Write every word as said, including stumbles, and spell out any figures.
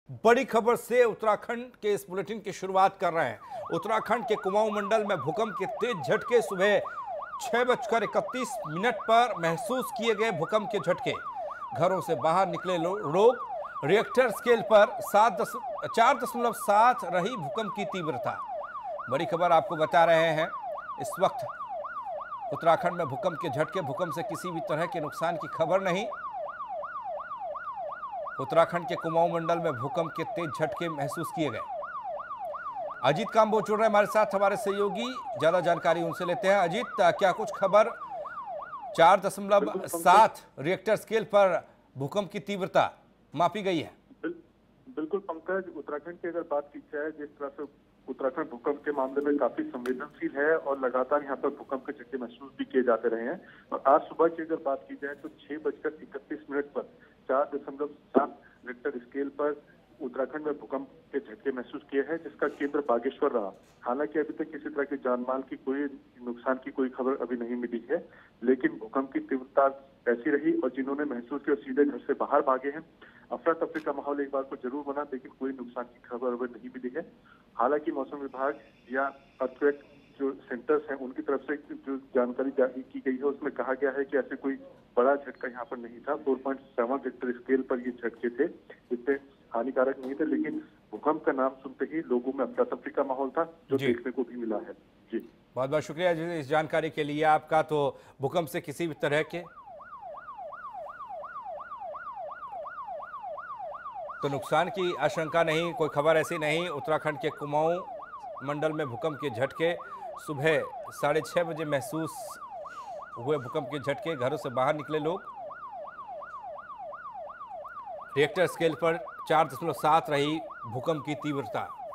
बड़ी खबर से उत्तराखंड के इस बुलेटिन की शुरुआत कर रहे हैं। उत्तराखंड के कुमाऊं मंडल में भूकंप के तेज झटके सुबह छह बजकर इकतीस मिनट पर महसूस किए गए। भूकंप के झटके, घरों से बाहर निकले लो, लोग। रिएक्टर स्केल पर सात दस चार दशमलव सात रही भूकंप की तीव्रता। बड़ी खबर आपको बता रहे हैं। इस वक्त उत्तराखंड में भूकंप के झटके, भूकंप से किसी भी तरह के नुकसान की खबर नहीं। उत्तराखंड के कुमाऊं मंडल में भूकंप के तेज झटके महसूस किए गए। अजीत कांबो जुड़ रहे हैं हमारे साथ, हमारे सहयोगी, ज्यादा जानकारी उनसे लेते हैं। अजीत, क्या कुछ खबर? चार दशमलव सात रिएक्टर स्केल पर भूकंप की तीव्रता मापी गई है। बिल्कुल पंकज, उत्तराखंड की अगर बात की जाए, जिस तरह से उत्तराखंड भूकंप के मामले में काफी संवेदनशील है और लगातार यहाँ पर भूकंप के झटके महसूस भी किए जाते रहे हैं। और आज सुबह की अगर बात की जाए तो छह बजकर इकतीस मिनट पर चार दशमलव सात रिक्टर स्केल पर उत्तराखंड में भूकंप के झटके महसूस किए हैं, जिसका केंद्र बागेश्वर रहा। हालांकि अभी तक किसी तरह की जानमाल की कोई नुकसान की कोई खबर अभी नहीं मिली है, लेकिन भूकंप की तीव्रता ऐसी रही और जिन्होंने महसूस किया सीधे घर से बाहर भागे हैं। अफरा तफरी का माहौल एक बार को जरूर बना, लेकिन कोई नुकसान की खबर अभी नहीं मिली है। हालांकि मौसम विभाग या अर्थक्वेक जो सेंटर्स हैं उनकी तरफ से जो जानकारी जारी की गई है उसमें कहा गया है कि ऐसे कोई बड़ा झटका यहाँ पर नहीं था। चार पॉइंट सात रिक्टर स्केल पर ये झटके थे, जिससे हानिकारक नहीं थे, लेकिन भूकंप का नाम सुनते ही लोगों में अफरा तफरी का माहौल था, जो देखने को भी मिला है। जी, बहुत बहुत शुक्रिया जी इस जानकारी के लिए आपका। तो भूकंप से किसी भी तरह के तो नुकसान की आशंका नहीं, कोई खबर ऐसी नहीं। उत्तराखंड के कुमाऊं मंडल में भूकंप के झटके सुबह साढ़े छः बजे महसूस हुए। भूकंप के झटके, घरों से बाहर निकले लोग। रिएक्टर स्केल पर चार दशमलव सात रही भूकंप की तीव्रता।